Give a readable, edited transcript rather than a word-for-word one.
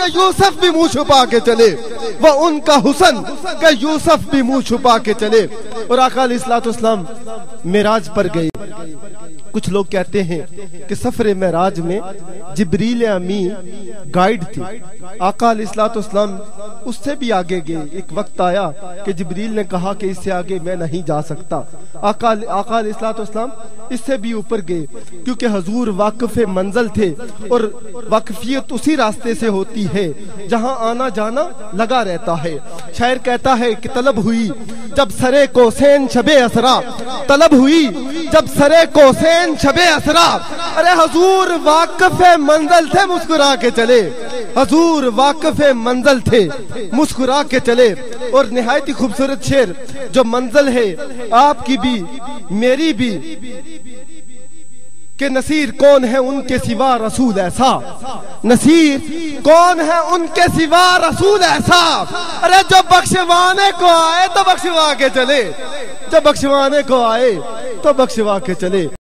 یوسف بھی منہ چھپا کے چلے، وہ ان کا حسن کہ یوسف بھی منہ چھپا کے چلے۔ اور آقا علیہ الصلوۃ والسلام معراج پر گئے۔ کچھ لوگ کہتے ہیں کہ سفر معراج میں جبریل امین گائیڈ تھے، آقا علیہ الصلوۃ والسلام اس سے بھی آگے گئے۔ ایک وقت آیا کہ جبریل نے کہا کہ اس سے آگے میں نہیں جا سکتا، آقا علیہ الصلوۃ والسلام اس سے بھی اوپر گئے، کیونکہ حضور واقف منزل تھے، اور واقفیت اسی راستے سے ہوتی ہے جہاں آنا جانا لگا رہتا ہے۔ شاعر کہتا ہے کہ طلب ہوئی جب سرے کوسین شب اسرا، طلب ہوئی جب سرے کوسین شب اسرا، ارے حضور واقف منزل تھے، مسکرا کے چلے، حضور واقف منزل تھے، مسکرا کے چلے۔ اور نہایت ہی خوبصورت شعر جو منزل ہے آپ کی بھی میری بھی، کہ نصیر کون ہے ان کے سوا رسول ایسا، نصیر کون ہے ان کے سوا رسول ایسا، ارے جو بخشوانے کو آئے تو بخشوا کے چلے، جو بخشوانے کو آئے تو بخشوا کے چلے۔